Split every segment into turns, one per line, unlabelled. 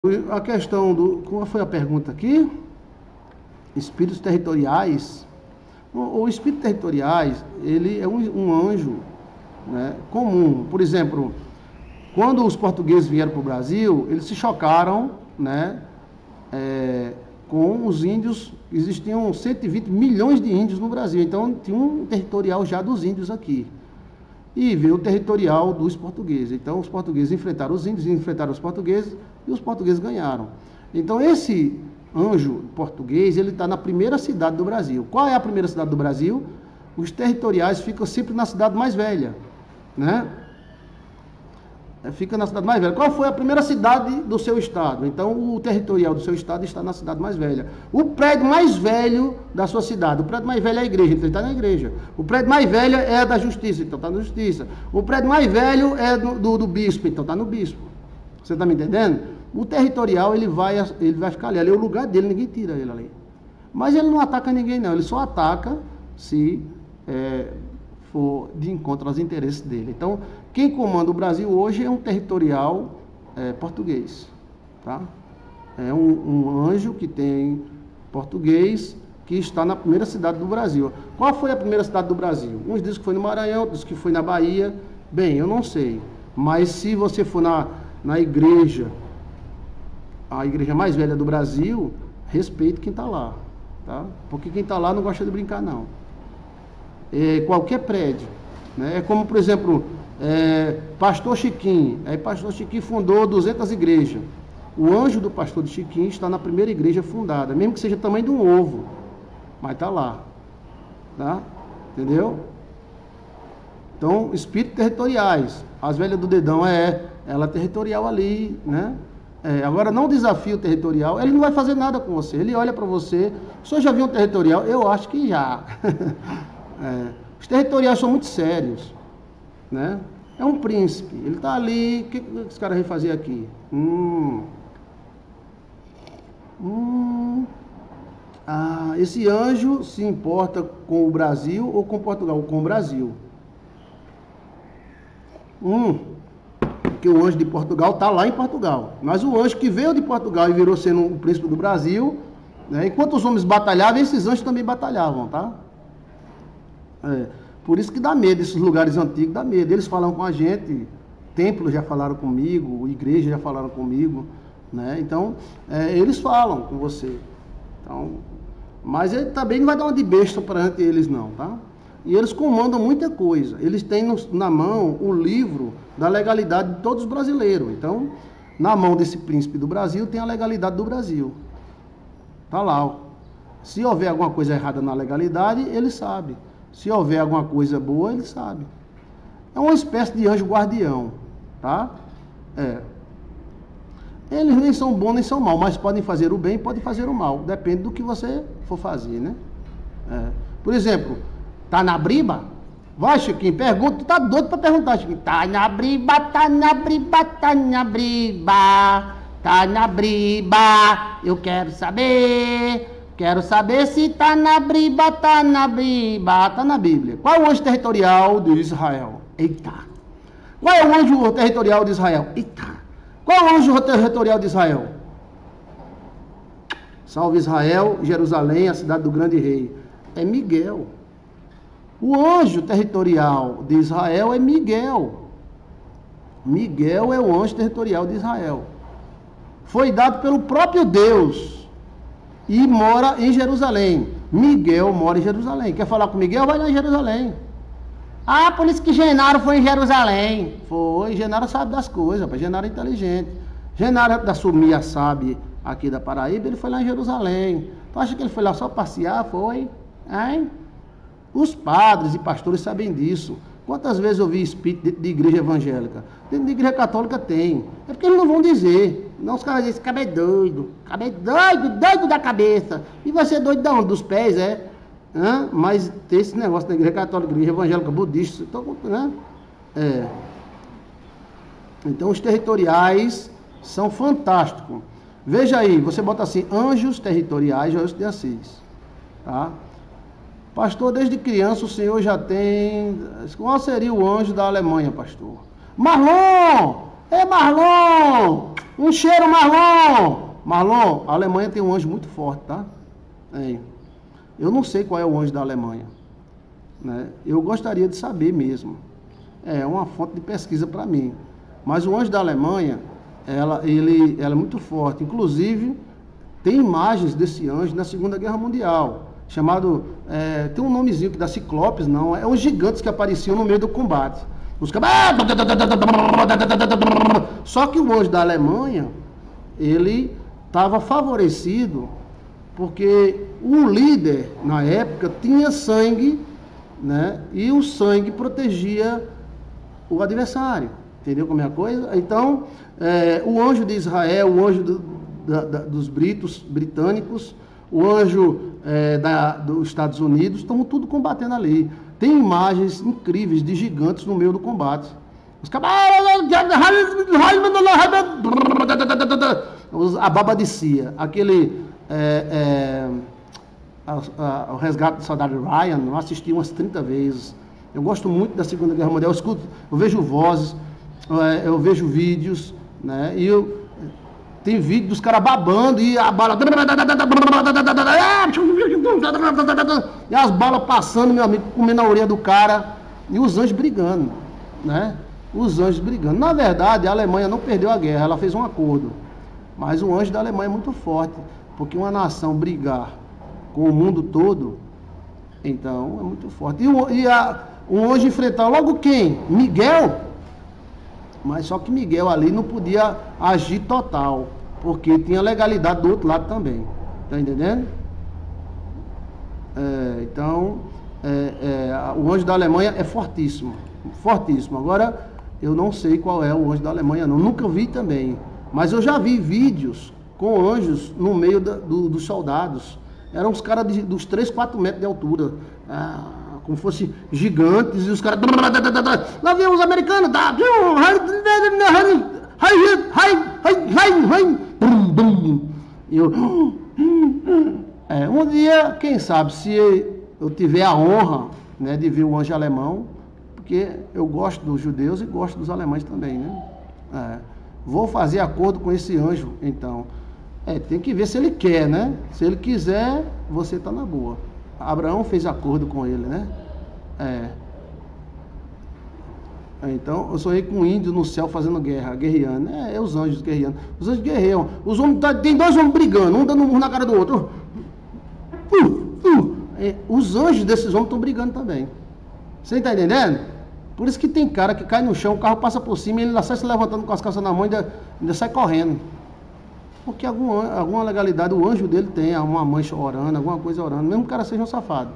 A questão do... Qual foi a pergunta aqui? Espíritos territoriais. O espírito territoriais, ele é um anjo, né, comum. Por exemplo, quando os portugueses vieram para o Brasil, eles se chocaram, né, com os índios. Existiam 120 milhões de índios no Brasil, então tinha um territorial já dos índios aqui. E veio o territorial dos portugueses. Então os portugueses enfrentaram os índios, enfrentaram os portugueses, e os portugueses ganharam. Então esse anjo português, ele está na primeira cidade do Brasil. Qual é a primeira cidade do Brasil? Os territoriais ficam sempre na cidade mais velha, né? Fica na cidade mais velha. Qual foi a primeira cidade do seu estado? Então o territorial do seu estado está na cidade mais velha. O prédio mais velho da sua cidade, o prédio mais velho é a igreja, então ele está na igreja. O prédio mais velho é da justiça, então está na justiça. O prédio mais velho é do bispo, então está no bispo. Você está me entendendo? O territorial, ele vai ficar ali. Ali é o lugar dele, ninguém tira ele ali. Mas ele não ataca ninguém, não. Ele só ataca se for de encontro aos interesses dele. Então, quem comanda o Brasil hoje é um territorial português. Tá? É um anjo que tem português, que está na primeira cidade do Brasil. Qual foi a primeira cidade do Brasil? Uns dizem que foi no Maranhão, outros que foi na Bahia. Bem, eu não sei. Mas se você for na igreja, a igreja mais velha do Brasil, respeite quem está lá, tá? Porque quem está lá não gosta de brincar, não. Qualquer prédio, né? É como, por exemplo, Pastor Chiquinho. Aí Pastor Chiquinho fundou 200 igrejas. O anjo do Pastor de Chiquinho está na primeira igreja fundada, mesmo que seja do tamanho de um ovo, mas está lá, tá? Entendeu? Então, espíritos territoriais. As velhas do dedão ela é territorial ali, né? Agora, não desafio territorial, ele não vai fazer nada com você. Ele olha para você. O senhor já viu um territorial? Eu acho que já. Os territoriais são muito sérios, né? É um príncipe. Ele está ali. O que esse cara vai fazer aqui? Esse anjo se importa com o Brasil ou com Portugal? Com o Brasil. Porque o anjo de Portugal está lá em Portugal. Mas o anjo que veio de Portugal e virou sendo o príncipe do Brasil, né, enquanto os homens batalhavam, esses anjos também batalhavam, tá? Por isso que dá medo, esses lugares antigos dá medo. Eles falam com a gente, templos já falaram comigo, igrejas já falaram comigo, né? Então, eles falam com você. Então, mas ele também não vai dar uma de besta perante eles, não, tá? E eles comandam muita coisa. Eles têm na mão o livro da legalidade de todos os brasileiros. Então, na mão desse príncipe do Brasil, tem a legalidade do Brasil. Está lá. Ó. Se houver alguma coisa errada na legalidade, ele sabe. Se houver alguma coisa boa, ele sabe. É uma espécie de anjo guardião. Tá? Eles nem são bons nem são maus, mas podem fazer o bem, podem fazer o mal. Depende do que você for fazer, né? Por exemplo... Tá na briba? Vai, Chiquinho, pergunta. Tu tá doido pra perguntar, Chiquinho. Tá na briba, tá na briba, tá na briba, tá na briba. Eu quero saber se tá na briba, tá na briba. Tá na Bíblia. Qual é o anjo territorial de Israel? Eita. Qual é o anjo territorial de Israel? Eita. Qual é o anjo territorial de Israel? Salve Israel, Jerusalém, a cidade do grande rei. É Miguel. O anjo territorial de Israel é Miguel. Miguel é o anjo territorial de Israel. Foi dado pelo próprio Deus e mora em Jerusalém. Miguel mora em Jerusalém. Quer falar com Miguel? Vai lá em Jerusalém. Por isso que Genaro foi em Jerusalém. Foi, Genaro sabe das coisas, rapaz. Genaro é inteligente. Genaro da Sumia sabe aqui da Paraíba, ele foi lá em Jerusalém. Tu acha que ele foi lá só passear? Foi? Hein? Os padres e pastores sabem disso. Quantas vezes eu vi espírito dentro de igreja evangélica? Dentro de igreja católica tem. É porque eles não vão dizer. Não, os caras dizem, cabelo doido da cabeça. E vai ser doido de onde? Dos pés, Mas tem esse negócio na igreja católica, igreja evangélica, budista, né? Então os territoriais são fantásticos. Veja aí, você bota assim, anjos territoriais, Joel de Assis. Tá? Pastor, desde criança o senhor já tem... Qual seria o anjo da Alemanha, pastor? Marlon! Marlon! Um cheiro, Marlon! Marlon, a Alemanha tem um anjo muito forte, tá? Eu não sei qual é o anjo da Alemanha, né? Eu gostaria de saber mesmo. É uma fonte de pesquisa para mim. Mas o anjo da Alemanha, ela é muito forte. Inclusive, tem imagens desse anjo na Segunda Guerra Mundial. Chamado, tem um nomezinho que dá Ciclopes, não. É os gigantes que apareciam no meio do combate. Os caras... Só que o anjo da Alemanha, ele estava favorecido porque o líder, na época, tinha sangue, né? E o sangue protegia o adversário. Entendeu como é a coisa? Então, o anjo de Israel, o anjo dos britânicos, o anjo dos Estados Unidos, estão tudo combatendo ali. Tem imagens incríveis de gigantes no meio do combate. Os caras... A baba de Cia, aquele... o resgate do soldado Ryan, eu assisti umas 30 vezes. Eu gosto muito da Segunda Guerra Mundial. Eu vejo vozes, eu vejo vídeos, né? E tem vídeo dos caras babando e a bala... E as balas passando, meu amigo, comendo a orelha do cara. E os anjos brigando, né? Os anjos brigando. Na verdade, a Alemanha não perdeu a guerra, ela fez um acordo. Mas o anjo da Alemanha é muito forte, porque uma nação brigar com o mundo todo, então é muito forte. O anjo enfrentar logo quem? Miguel. Mas só que Miguel ali não podia agir total, porque tinha legalidade do outro lado também. Tá entendendo? O anjo da Alemanha é fortíssimo. Fortíssimo. Agora, eu não sei qual é o anjo da Alemanha, não. Nunca vi também. Mas eu já vi vídeos com anjos no meio dos soldados. Eram os caras dos 3, 4 metros de altura. Como fosse gigantes, e os caras... Lá vem os americanos, tá? E eu... um dia, quem sabe, se eu tiver a honra, né, de ver o anjo alemão, porque eu gosto dos judeus e gosto dos alemães também, né? Vou fazer acordo com esse anjo, então. Tem que ver se ele quer, né? Se ele quiser, você está na boa. Abraão fez acordo com ele, né? Então, eu sonhei com um índio no céu fazendo guerra, guerreando. Os anjos guerreando. Os anjos guerreiam. Os homens, tem 2 homens brigando, um dando um murro na cara do outro. Os anjos desses homens estão brigando também. Você está entendendo? Por isso que tem cara que cai no chão, o carro passa por cima e ele ainda sai se levantando com as calças na mão e ainda sai correndo. Porque alguma legalidade o anjo dele tem, uma mancha orando, alguma coisa orando, mesmo que o cara seja um safado.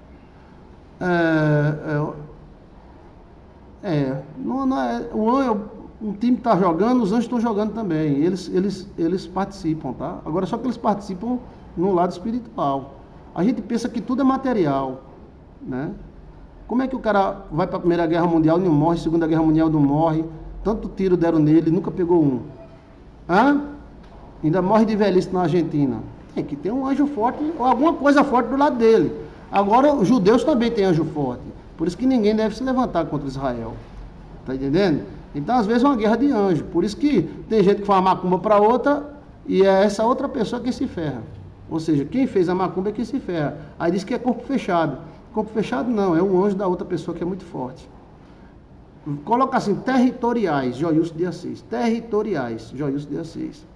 Um time está jogando, os anjos estão jogando também. Eles participam, tá? Agora, só que eles participam no lado espiritual. A gente pensa que tudo é material, né? Como é que o cara vai para a Primeira Guerra Mundial e não morre, Segunda Guerra Mundial não morre, tanto tiro deram nele, nunca pegou um? Ainda morre de velhice na Argentina. Tem que ter um anjo forte, ou alguma coisa forte do lado dele. Agora, os judeus também têm anjo forte. Por isso que ninguém deve se levantar contra Israel. Tá entendendo? Então, às vezes, é uma guerra de anjo. Por isso que tem gente que faz uma macumba para outra, e é essa outra pessoa que se ferra. Ou seja, quem fez a macumba é quem se ferra. Aí diz que é corpo fechado. Corpo fechado não, é um anjo da outra pessoa que é muito forte. Coloca assim, territoriais, Joilson de Assis. Territoriais, Joilson de Assis.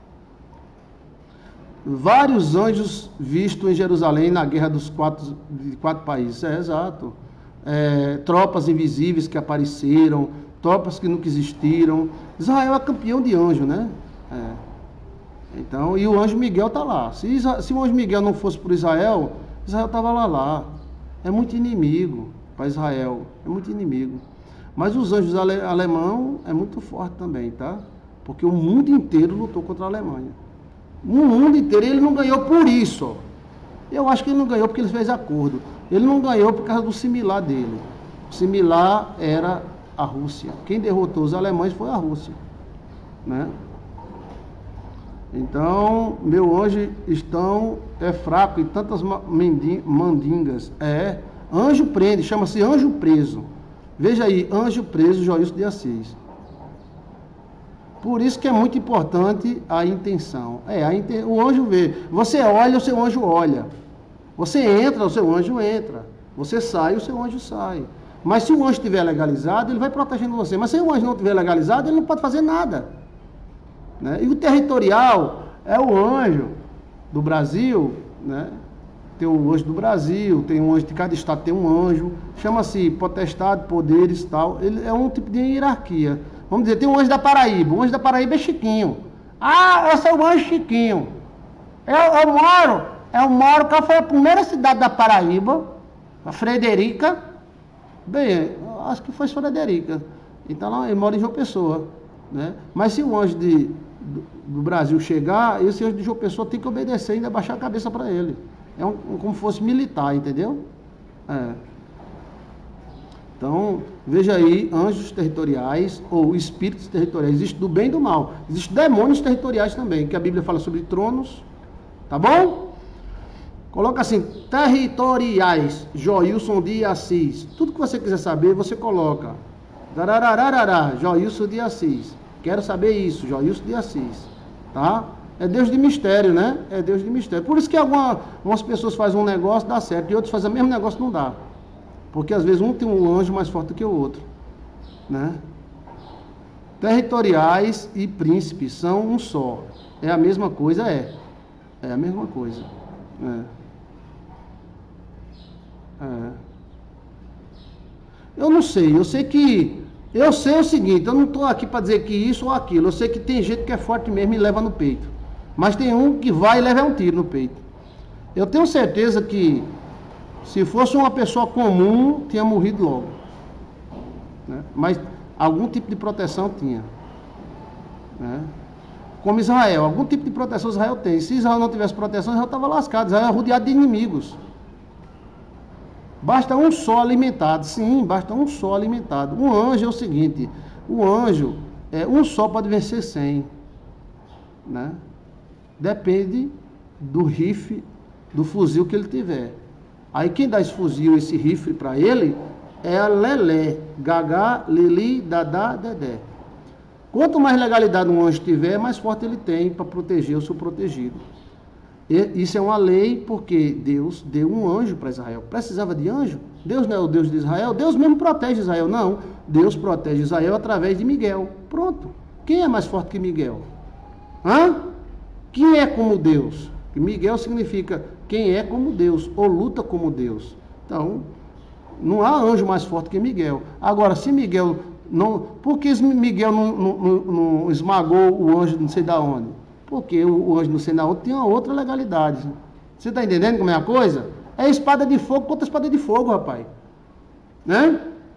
Vários anjos vistos em Jerusalém na guerra de 4 países. Exato. Tropas invisíveis que apareceram, tropas que nunca existiram. Israel é campeão de anjo, né? Então, e o anjo Miguel está lá. Se o anjo Miguel não fosse por Israel, Israel estava lá. É muito inimigo para Israel. É muito inimigo. Mas os anjos alemão é muito forte também, tá? Porque o mundo inteiro lutou contra a Alemanha. O mundo inteiro. Ele não ganhou por isso, ó. Eu acho que ele não ganhou porque ele fez acordo. Ele não ganhou por causa do similar dele. O similar era a Rússia. Quem derrotou os alemães foi a Rússia, né? Então, meu anjo é fraco e tantas mandingas. Anjo prende, chama-se anjo preso. Veja aí, anjo preso, Joilson de Assis. Por isso que é muito importante a intenção. O anjo vê. Você olha, o seu anjo olha. Você entra, o seu anjo entra. Você sai, o seu anjo sai. Mas se o anjo estiver legalizado, ele vai protegendo você. Mas se o anjo não estiver legalizado, ele não pode fazer nada. Né? E o territorial é o anjo do Brasil, né? Tem o anjo do Brasil, tem um anjo de cada estado, tem um anjo. Chama-se potestade, poderes e tal. Ele é um tipo de hierarquia. Vamos dizer, tem um anjo da Paraíba. O anjo da Paraíba é Chiquinho. Ah, eu sou o anjo Chiquinho. Eu moro, qual foi a primeira cidade da Paraíba? A Frederica. Bem, acho que foi Frederica. Então lá ele mora em João Pessoa. Né? Mas se o anjo do Brasil chegar, esse anjo de João Pessoa tem que obedecer e ainda baixar a cabeça para ele. É como se fosse militar, entendeu? Então, veja aí, anjos territoriais ou espíritos territoriais. Existe do bem e do mal. Existem demônios territoriais também, que a Bíblia fala sobre tronos. Tá bom? Coloca assim, territoriais, Joilson de Assis. Tudo que você quiser saber, você coloca. Dararararará, Joilson de Assis. Quero saber isso, Joilson de Assis. Tá? É Deus de mistério, né? É Deus de mistério. Por isso que algumas pessoas fazem um negócio, dá certo, e outros fazem o mesmo negócio, não dá. Porque às vezes um tem um anjo mais forte do que o outro. Né? Territoriais e príncipes são um só. É a mesma coisa? É a mesma coisa. Eu não sei, eu sei o seguinte, eu não estou aqui para dizer que isso ou aquilo, eu sei que tem gente que é forte mesmo e leva no peito, mas tem um que vai e leva um tiro no peito. Eu tenho certeza que se fosse uma pessoa comum, tinha morrido logo, né? Mas algum tipo de proteção tinha, né? Como Israel, algum tipo de proteção Israel tem. Se Israel não tivesse proteção, Israel estava lascado, Israel é rodeado de inimigos. Basta um só alimentado. Sim, basta um só alimentado. Um anjo é o seguinte, o anjo, um só pode vencer 100. Né? Depende do rifle, do fuzil que ele tiver. Aí quem dá esse fuzil, esse rifle para ele, é a Lelé, Gagá, Lili, Dadá, Dedé. Quanto mais legalidade um anjo tiver, mais forte ele tem para proteger o seu protegido. Isso é uma lei porque Deus deu um anjo para Israel. Precisava de anjo? Deus não é o Deus de Israel? Deus mesmo protege Israel. Não, Deus protege Israel através de Miguel. Pronto. Quem é mais forte que Miguel? Quem é como Deus? Miguel significa quem é como Deus, ou luta como Deus. Então, não há anjo mais forte que Miguel. Agora, se Miguel não... Por que Miguel não esmagou o anjo não sei da onde? Porque o anjo não sei da onde tem uma outra legalidade. Você está entendendo como é a coisa? É espada de fogo contra espada de fogo, rapaz. Né?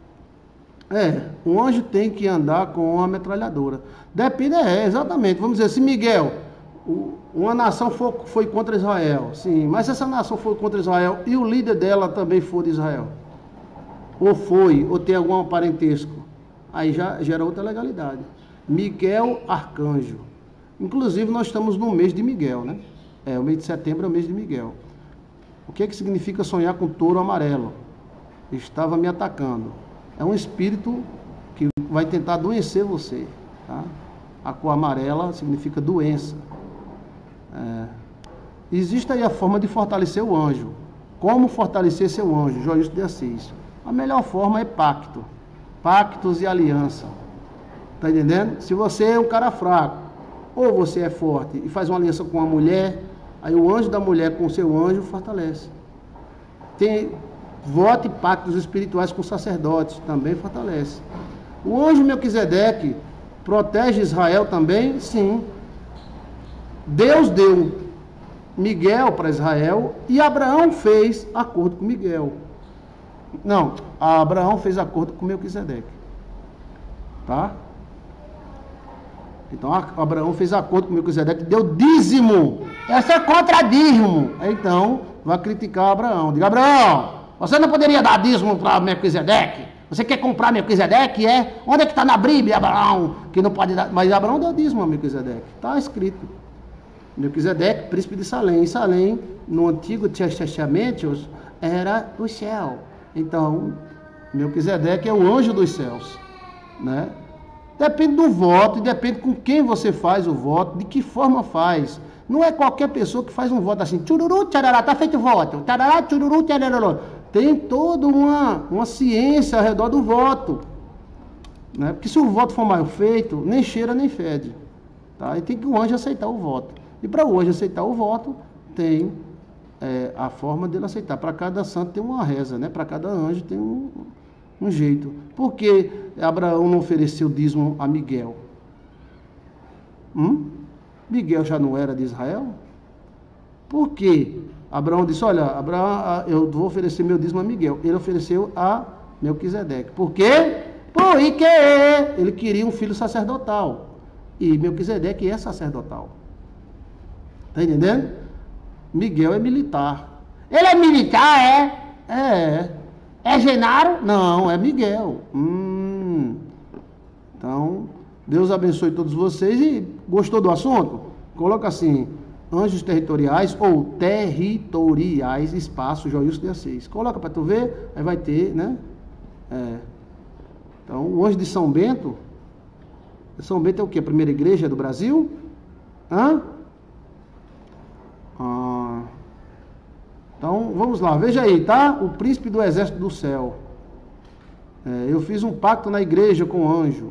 O anjo tem que andar com uma metralhadora. Depende, exatamente. Vamos dizer, se Miguel, uma nação foi contra Israel, sim, mas se essa nação foi contra Israel e o líder dela também for de Israel, ou tem algum parentesco, aí já gera outra legalidade. Miguel Arcanjo. Inclusive, nós estamos no mês de Miguel, né? O mês de setembro é o mês de Miguel. O que significa sonhar com touro amarelo? Estava me atacando. É um espírito que vai tentar adoecer você. Tá? A cor amarela significa doença. Existe aí a forma de fortalecer o anjo. Como fortalecer seu anjo? Joilson de Assis. A melhor forma é pacto. Pactos e aliança. Está entendendo? Se você é um cara fraco, ou você é forte e faz uma aliança com uma mulher, aí o anjo da mulher com o seu anjo fortalece. Vote pactos espirituais com sacerdotes, também fortalece. O anjo Melquisedeque protege Israel também? Sim. Deus deu Miguel para Israel e Abraão fez acordo com Miguel. Não, Abraão fez acordo com Melquisedeque. Tá? Então Abraão fez acordo com Melquisedeque, deu dízimo. Essa é contra dízimo. Então, vai criticar Abraão. Diga, Abraão, você não poderia dar dízimo para Melquisedeque? Você quer comprar Melquisedeque? Onde é que está na Bíblia, Abraão? Que não pode dar. Mas Abraão deu dízimo a Melquisedeque. Está escrito. Melquisedeque, príncipe de Salém. E Salém, no Antigo Testamento, era o céu. Então, Melquisedeque é o anjo dos céus. Né? Depende do voto e depende com quem você faz o voto, de que forma faz. Não é qualquer pessoa que faz um voto assim, tchururu, tcharará, tá feito o voto, tcharará, tchururu, tcharará. Tem toda uma ciência ao redor do voto. Né? Porque se o voto for mal feito, nem cheira nem fede. Tá? E tem que o anjo aceitar o voto. E para o anjo aceitar o voto, tem a forma dele aceitar. Para cada santo tem uma reza, né? Para cada anjo tem um jeito. Por que Abraão não ofereceu dízimo a Miguel? Miguel já não era de Israel? Por quê? Abraão disse, olha, Abraão, eu vou oferecer meu dízimo a Miguel. Ele ofereceu a Melquisedeque. Por quê? Porque ele queria um filho sacerdotal. E Melquisedeque é sacerdotal. Está entendendo? Miguel é militar. Ele é militar, é? É Genaro? Não, é Miguel. Então, Deus abençoe todos vocês. E gostou do assunto? Coloca assim, anjos territoriais ou territoriais, espaço, Joilson de Assis. Coloca para tu ver, aí vai ter, né? Então, o anjo de São Bento. São Bento é o quê? A primeira igreja do Brasil? Então, vamos lá, veja aí, tá? O príncipe do exército do céu. Eu fiz um pacto na igreja com o anjo.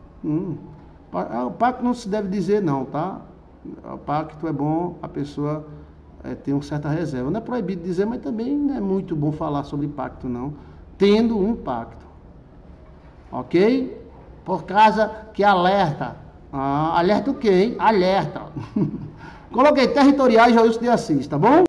O pacto não se deve dizer não, tá? O pacto é bom, a pessoa tem uma certa reserva. Não é proibido dizer, mas também não é muito bom falar sobre pacto, não. Tendo um pacto. Ok? Por causa que alerta. Alerta o quê, hein? Alerta. Coloquei territoriais Joilson de Assis, tá bom?